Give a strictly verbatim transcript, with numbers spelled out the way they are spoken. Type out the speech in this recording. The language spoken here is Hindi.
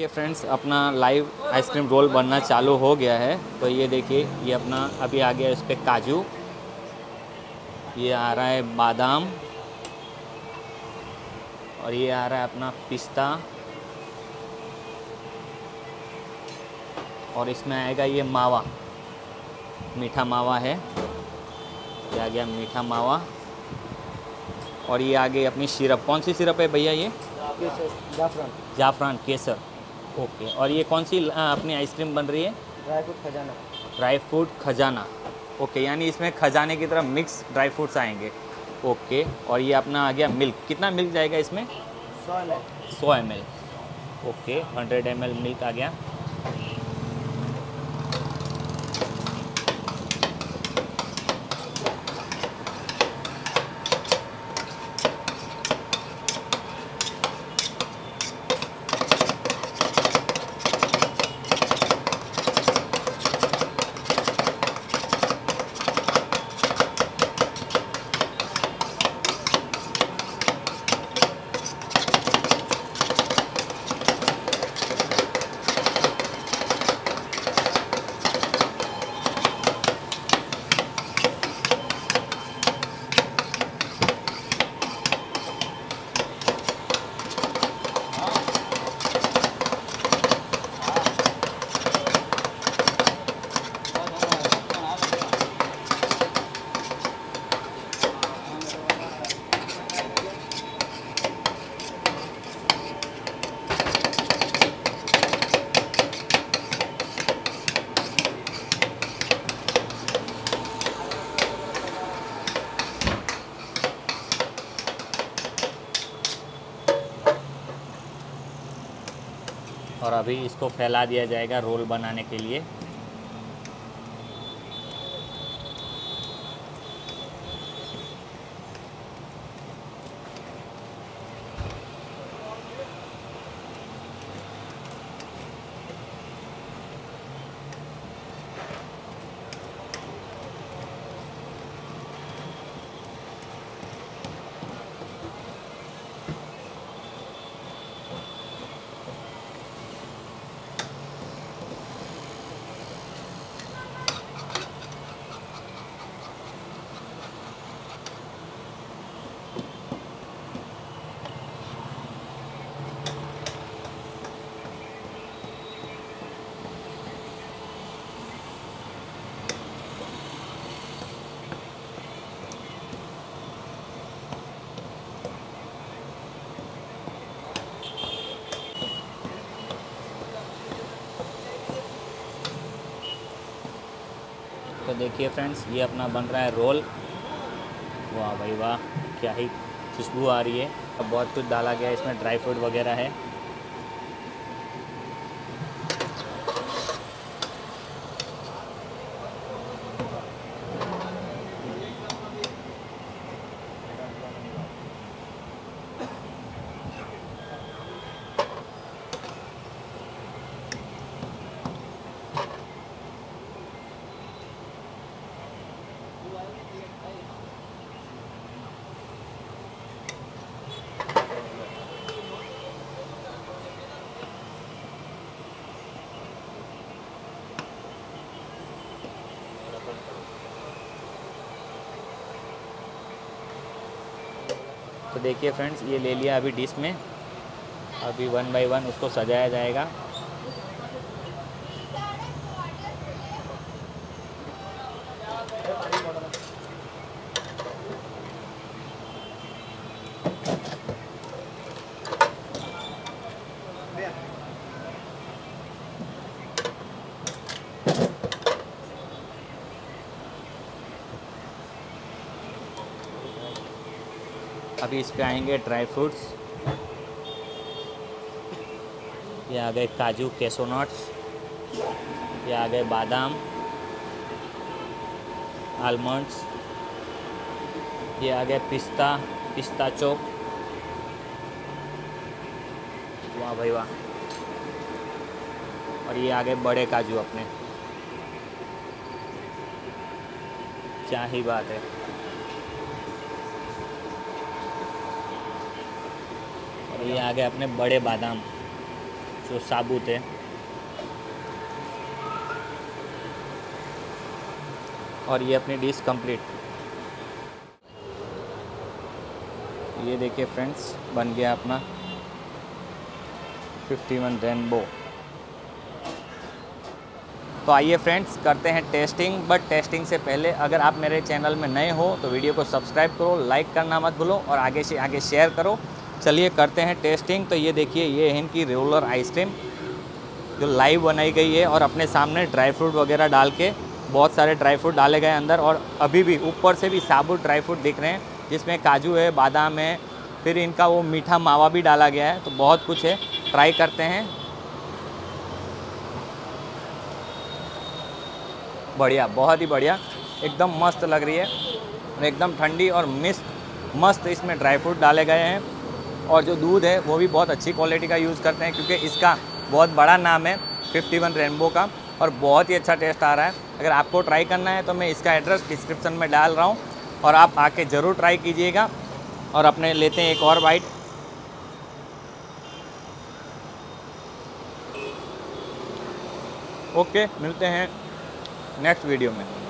ये फ्रेंड्स अपना लाइव आइसक्रीम रोल बनना चालू हो गया है। तो ये देखिए, ये अपना अभी आ गया इस पर काजू, ये आ रहा है बादाम, और ये आ रहा है अपना पिस्ता, और इसमें आएगा ये मावा, मीठा मावा है, ये आ गया मीठा मावा। और ये आ गई अपनी सिरप। कौन सी सिरप है भैया ये? जाफरान। जाफरान केसर। ओके। और ये कौन सी आ, अपनी आइसक्रीम बन रही है? ड्राई फ्रूट खजाना। ड्राई फ्रूट खजाना। ओके, यानी इसमें खजाने की तरह मिक्स ड्राई फ्रूट्स आएंगे। ओके। और ये अपना आ गया मिल्क। कितना मिल्क जाएगा इसमें? सौ एम एल। सौ M L. Okay, hundred M L milk आ गया। और अभी इसको फैला दिया जाएगा रोल बनाने के लिए। तो देखिए फ्रेंड्स, ये अपना बन रहा है रोल। वाह भाई वाह, क्या ही खुशबू आ रही है। अब बहुत कुछ डाला गया है इसमें, ड्राई फ्रूट वगैरह है। तो देखिए फ्रेंड्स, ये ले लिया अभी डिश में। अभी वन बाय वन उसको सजाया जाएगा। अभी इस पे आएंगे ड्राई फ्रूट्स। ये आ गए काजू, केसो नट्स, ये आ गए बादाम, आलमंड्स, ये आ गए पिस्ता, पिस्ता चोक। वाह भाई वाह। और ये आ गए बड़े काजू अपने। क्या ही बात है। और ये आ गए अपने बड़े बादाम। जो साबुत है। और ये अपनी डिश कंप्लीट। ये देखिए फ्रेंड्स, बन गया अपना फिफ्टी वन रेनबो। तो आइए फ्रेंड्स करते हैं टेस्टिंग। बट टेस्टिंग से पहले अगर आप मेरे चैनल में नए हो तो वीडियो को सब्सक्राइब करो, लाइक करना मत भूलो और आगे से आगे शेयर करो। चलिए करते हैं टेस्टिंग। तो ये देखिए, ये है इनकी रेगुलर आइसक्रीम जो लाइव बनाई गई है और अपने सामने ड्राई फ्रूट वगैरह डाल के, बहुत सारे ड्राई फ्रूट डाले गए अंदर और अभी भी ऊपर से भी साबुत ड्राई फ्रूट दिख रहे हैं जिसमें काजू है, बादाम है, फिर इनका वो मीठा मावा भी डाला गया है। तो बहुत कुछ है, ट्राई करते हैं। बढ़िया, बहुत ही बढ़िया, एकदम मस्त लग रही है और एकदम ठंडी और मिस्ट मस्त इसमें ड्राई फ्रूट डाले गए हैं। और जो दूध है वो भी बहुत अच्छी क्वालिटी का यूज़ करते हैं क्योंकि इसका बहुत बड़ा नाम है फिफ्टी वन रेनबो का और बहुत ही अच्छा टेस्ट आ रहा है। अगर आपको ट्राई करना है तो मैं इसका एड्रेस डिस्क्रिप्शन में डाल रहा हूँ और आप आके ज़रूर ट्राई कीजिएगा। और अपने लेते हैं एक और बाइट। ओके, मिलते हैं नेक्स्ट वीडियो में।